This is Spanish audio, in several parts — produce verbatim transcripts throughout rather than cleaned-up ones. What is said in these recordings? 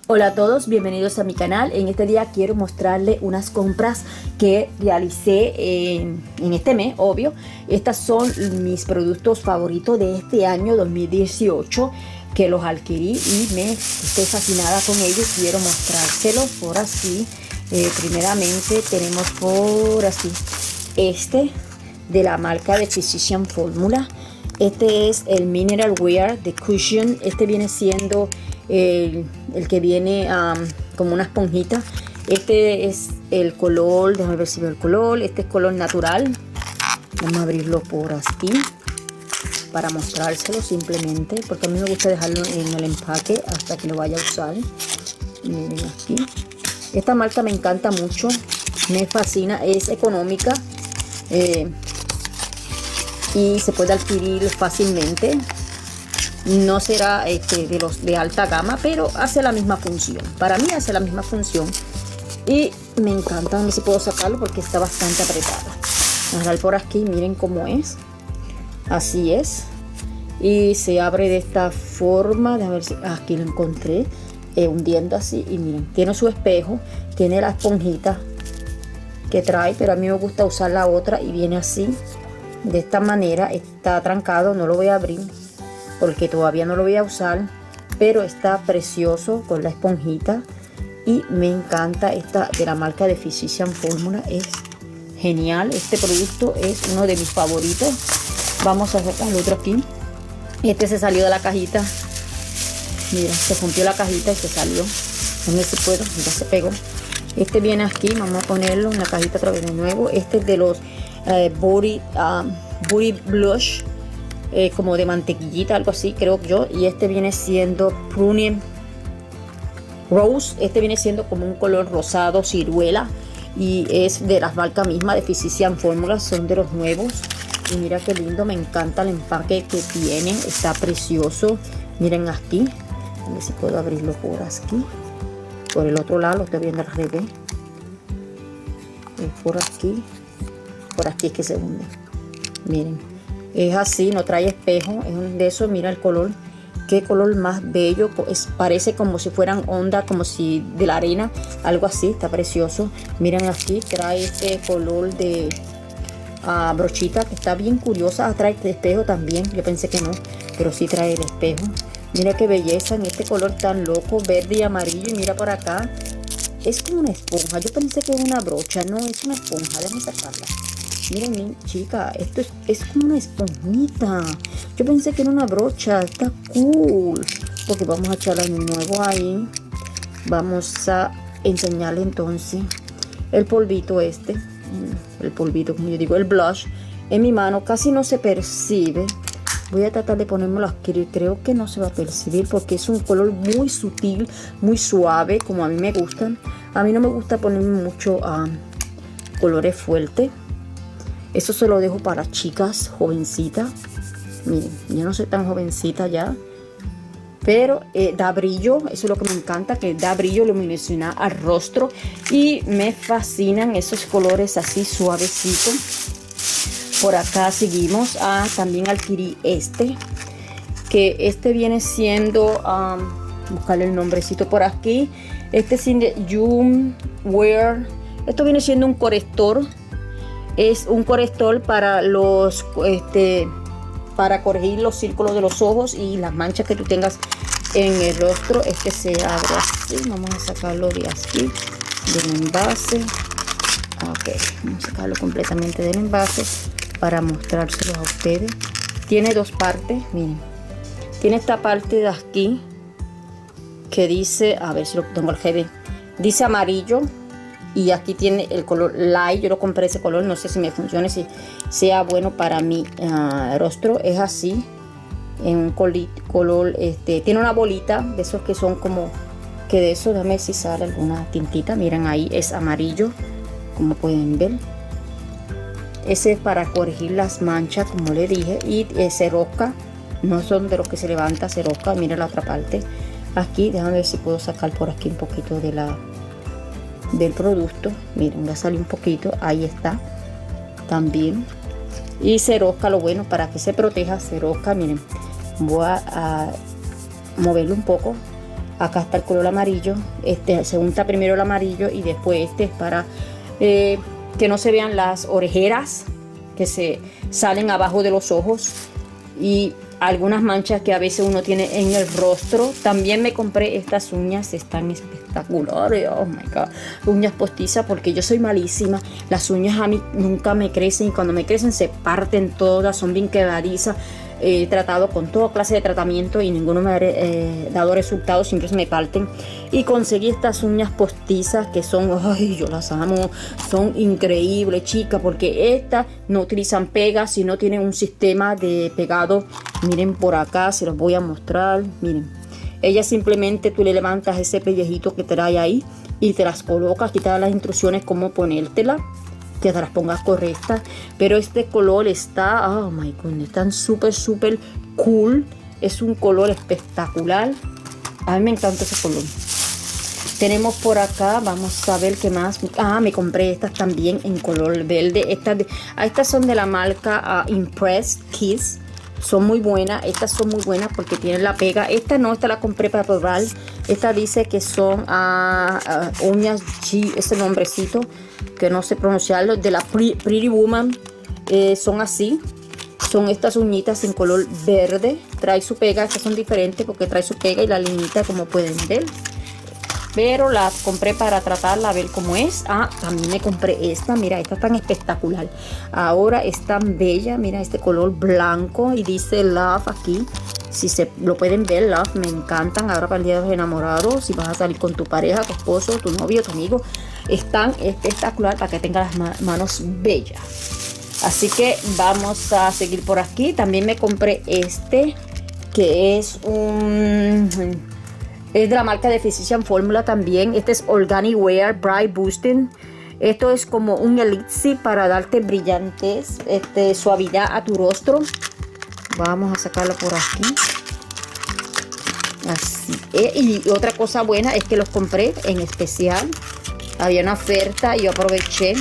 Hola a todos, bienvenidos a mi canal. En este día quiero mostrarles unas compras que realicé en, en este mes, obvio. Estas son mis productos favoritos de este año dos mil dieciocho, que los adquirí y me estoy fascinada con ellos. Quiero mostrárselos por así. Eh, primeramente tenemos por así este de la marca de Physicians Formula. Este es el Mineral Wear de Cushion. Este viene siendo el, el que viene um, como una esponjita. Este es el color, déjame ver si veo el color. Este es color natural. Vamos a abrirlo por aquí para mostrárselo simplemente, porque a mí me gusta dejarlo en el empaque hasta que lo vaya a usar. Miren aquí. Esta marca me encanta mucho, me fascina, es económica. Eh, y se puede adquirir fácilmente. No será este, de los de alta gama, pero hace la misma función. Para mí hace la misma función y me encanta. A ver si puedo sacarlo porque está bastante apretada. Vamos a ver por aquí, miren cómo es. Así es, y se abre de esta forma. Déjame ver si aquí lo encontré, eh, hundiendo así. Y miren, tiene su espejo, tiene la esponjita que trae, pero a mí me gusta usar la otra y viene así. De esta manera, está trancado, no lo voy a abrir porque todavía no lo voy a usar, pero está precioso con la esponjita y me encanta. Esta de la marca de Physicians Formula es genial. Este producto es uno de mis favoritos. Vamos a sacar el otro aquí. Este se salió de la cajita, mira, se rompió la cajita y se salió. No sé si puedo, ya se pegó. Este viene aquí, vamos a ponerlo en la cajita otra vez de nuevo. Este es de los Eh, body, um, body blush, eh, como de mantequillita, algo así creo yo. Y este viene siendo Prune Rose. Este viene siendo como un color rosado ciruela y es de las marcas mismas de Physicians Formula, son de los nuevos. Y mira qué lindo, me encanta el empaque que tiene, está precioso. Miren aquí, a ver si puedo abrirlo por aquí, por el otro lado, lo estoy viendo al revés. Es por aquí. Por aquí es que se hunde. Miren, es así, no trae espejo, es un de esos. Mira el color, qué color más bello. Es, parece como si fueran ondas, como si de la arena, algo así, está precioso. Miren aquí, trae este color de uh, brochita que está bien curiosa. Ah, trae este espejo también, yo pensé que no, pero sí trae el espejo. Mira qué belleza en este color tan loco, verde y amarillo. Y mira por acá, es como una esponja. Yo pensé que era una brocha, no, es una esponja. Déjame sacarla. Miren, chica, esto es, es como una esponjita. Yo pensé que era una brocha. Está cool. Porque vamos a echarle de nuevo ahí. Vamos a enseñarle entonces el polvito este. El polvito, como yo digo, el blush. En mi mano casi no se percibe. Voy a tratar de ponérmelo aquí. Creo que no se va a percibir porque es un color muy sutil, muy suave, como a mí me gustan. A mí no me gusta ponerme mucho uh, colores fuertes. Eso se lo dejo para chicas jovencitas. Miren, yo no soy tan jovencita ya, pero eh, da brillo. Eso es lo que me encanta, que da brillo, luminosidad al rostro. Y me fascinan esos colores así suavecitos. Por acá seguimos. Ah, también adquirí este, que este viene siendo, um, buscarle el nombrecito por aquí. Este es de Yum Wear. Esto viene siendo un corrector. Es un corrector para los este para corregir los círculos de los ojos y las manchas que tú tengas en el rostro. Este se abre así. Vamos a sacarlo de aquí, del envase. Ok, vamos a sacarlo completamente del envase para mostrárselo a ustedes. Tiene dos partes, miren. Tiene esta parte de aquí que dice, a ver si lo tengo al G B, dice amarillo. Y aquí tiene el color light. Yo lo compré ese color, no sé si me funcione, si sea bueno para mi uh, rostro. Es así, en un color, este, tiene una bolita de esos que son como que de eso, déjame ver si sale alguna tintita. Miren ahí, es amarillo, como pueden ver. Ese es para corregir las manchas, como le dije. Y eh, se rosca, no son de los que se levanta, se rosca. Miren la otra parte. Aquí, déjame ver si puedo sacar por aquí un poquito de la del producto. Miren, va a salir un poquito, ahí está también. Y se rosca, lo bueno para que se proteja, se rosca. Miren, voy a, a moverlo un poco Acá está el color amarillo. Este se unta primero el amarillo y después este es para eh, que no se vean las orejeras que se salen abajo de los ojos y algunas manchas que a veces uno tiene en el rostro. También me compré estas uñas, están espectaculares. Oh my god, uñas postizas, porque yo soy malísima. Las uñas a mí nunca me crecen y cuando me crecen se parten todas, son bien quebradizas. He tratado con toda clase de tratamiento y ninguno me ha eh, dado resultados, siempre se me parten. Y conseguí estas uñas postizas que son, ay, yo las amo, son increíbles, chicas, porque estas no utilizan pegas, sino tienen un sistema de pegado. Miren por acá, se los voy a mostrar, miren. Ella simplemente tú le levantas ese pellejito que trae ahí y te las colocas, aquí te dan las instrucciones cómo ponértela, que te las pongas correctas. Pero este color está, oh my goodness, están súper súper cool. Es un color espectacular. A mí me encanta ese color. Tenemos por acá, vamos a ver qué más. Ah, me compré estas también en color verde. Estas, de, ah, estas son de la marca uh, Impress Kiss. Son muy buenas, estas son muy buenas porque tienen la pega. Esta no, esta la compré para probar. Esta dice que son uh, uh, uñas G, ese nombrecito que no sé pronunciarlo, de la Pretty Woman. Eh, son así, son estas uñitas en color verde. Trae su pega, estas son diferentes porque trae su pega y la liñita, como pueden ver. Pero las compré para tratarla, a ver cómo es. Ah, también me compré esta. Mira, esta es tan espectacular. Ahora es tan bella. Mira este color blanco y dice Love aquí. Si se lo pueden ver, Love, me encantan. Ahora para el día de los enamorados, si vas a salir con tu pareja, tu esposo, tu novio, tu amigo, están espectacular para que tengas las manos bellas. Así que vamos a seguir por aquí. También me compré este, que es un... es de la marca de Physician Formula también. Este es Organic Wear Bright Boosting. Esto es como un elixir para darte brillantez, este, suavidad a tu rostro. Vamos a sacarlo por aquí. Así. Y otra cosa buena es que los compré en especial. Había una oferta y yo aproveché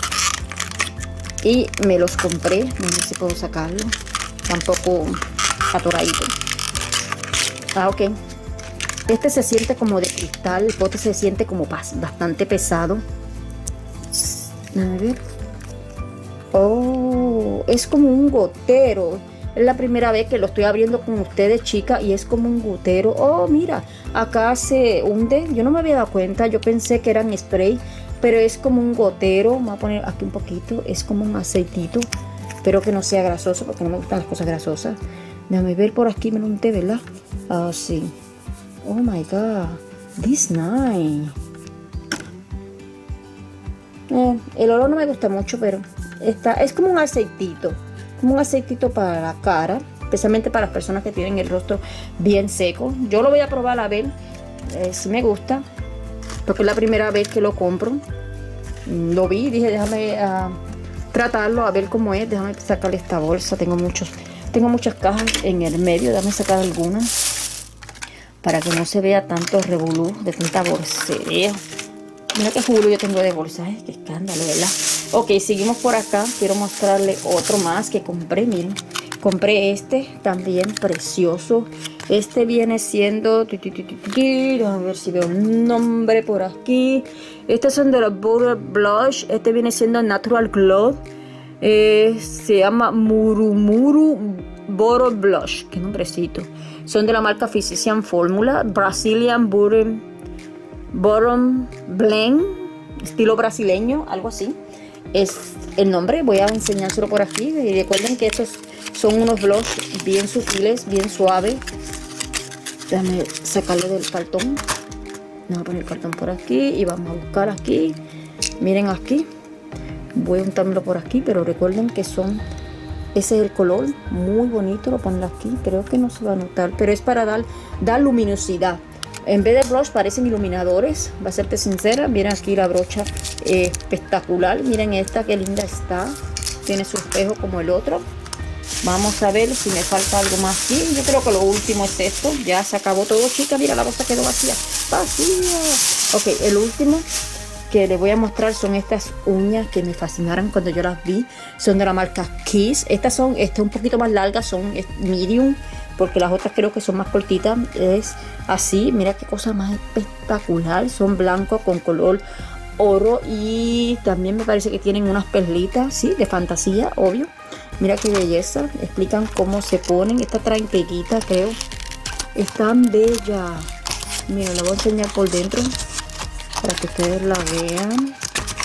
y me los compré. No sé si puedo sacarlo. Tampoco atoradito. Ah, ok. Este se siente como de cristal, el pote se siente como bastante pesado. A ver. Oh, es como un gotero. Es la primera vez que lo estoy abriendo con ustedes, chicas, y es como un gotero. Oh, mira, acá se hunde. Yo no me había dado cuenta, yo pensé que eran spray, pero es como un gotero. Voy a poner aquí un poquito, es como un aceitito. Espero que no sea grasoso porque no me gustan las cosas grasosas. Déjame ver por aquí, me lo unté, ¿verdad? Ah, sí. Oh my god, this nice. Eh, el olor no me gusta mucho, pero está, es como un aceitito, como un aceitito para la cara, especialmente para las personas que tienen el rostro bien seco. Yo lo voy a probar a ver eh, si me gusta, porque es la primera vez que lo compro. Lo vi y dije, déjame uh, tratarlo a ver cómo es. Déjame sacarle esta bolsa. Tengo muchos, tengo muchas cajas en el medio. Déjame sacar algunas para que no se vea tanto revolú de tanta bolsería. Mira qué jugo yo tengo de bolsa, ¿eh? Qué escándalo, ¿verdad? Ok, seguimos por acá. Quiero mostrarle otro más que compré. Miren, compré este también precioso. Este viene siendo, a ver si veo un nombre por aquí. Estos son de los Butter Blush. Este viene siendo Natural Glow. Eh, se llama Murumuru Butter Blush. Qué nombrecito. Son de la marca Physician Formula, Brazilian Butter Bottom Blend, estilo brasileño, algo así. Es el nombre, voy a enseñárselo por aquí. Y recuerden que estos son unos blush bien sutiles, bien suaves. Déjame sacarlo del cartón. Vamos a poner el cartón por aquí y vamos a buscar aquí. Miren aquí. Voy a untármelo por aquí, pero recuerden que son... ese es el color, muy bonito, lo ponen aquí, creo que no se va a notar, pero es para dar, dar luminosidad. En vez de blush parecen iluminadores, va a serte sincera. Miren aquí la brocha eh, espectacular, miren esta, qué linda está, tiene su espejo como el otro. Vamos a ver si me falta algo más aquí. Yo creo que lo último es esto, ya se acabó todo, chicas, mira la bolsa quedó vacía, vacía. Ok, el último que les voy a mostrar son estas uñas que me fascinaron cuando yo las vi. Son de la marca Kiss. Estas son este, un poquito más largas, son medium. porque las otras creo que son más cortitas. Es así, mira qué cosa más espectacular, son blancos con color oro y también me parece que tienen unas perlitas, sí, de fantasía, obvio. Mira qué belleza, explican cómo se ponen. Esta traen peguita, creo. Es tan bella. Mira, la voy a enseñar por dentro para que ustedes la vean.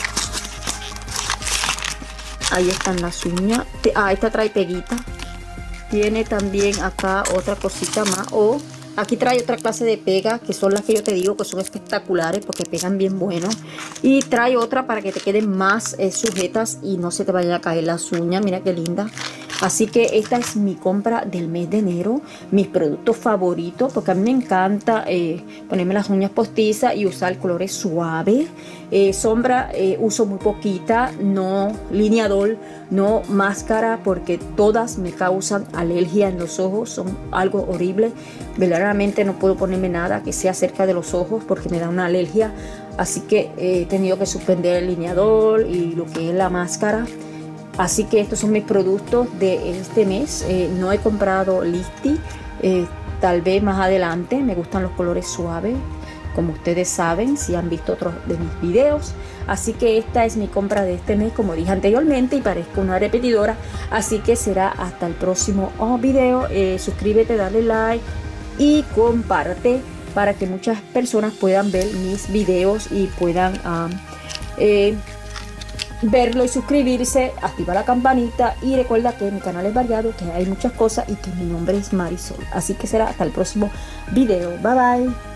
Ahí están las uñas. Ah, esta trae peguita. Tiene también acá otra cosita más. O oh, aquí trae otra clase de pega, que son las que yo te digo que son espectaculares porque pegan bien bueno. Y trae otra para que te queden más eh, sujetas y no se te vayan a caer las uñas. Mira qué linda. Así que esta es mi compra del mes de enero, mis productos favoritos, porque a mí me encanta eh, ponerme las uñas postizas y usar colores suaves. Eh, sombra eh, uso muy poquita, no lineador, no máscara, porque todas me causan alergia en los ojos, son algo horrible. Verdaderamente no puedo ponerme nada que sea cerca de los ojos porque me da una alergia. Así que eh, he tenido que suspender el lineador y lo que es la máscara. Así que estos son mis productos de este mes. Eh, no he comprado Listi, eh, tal vez más adelante. Me gustan los colores suaves, como ustedes saben, si han visto otros de mis videos. Así que esta es mi compra de este mes, como dije anteriormente, y parezco una repetidora. Así que será hasta el próximo oh, video. Eh, suscríbete, dale like y comparte para que muchas personas puedan ver mis videos y puedan um, eh, verlo y suscribirse, activa la campanita y recuerda que mi canal es variado, que hay muchas cosas y que mi nombre es Marisol. Así que será hasta el próximo video. Bye bye.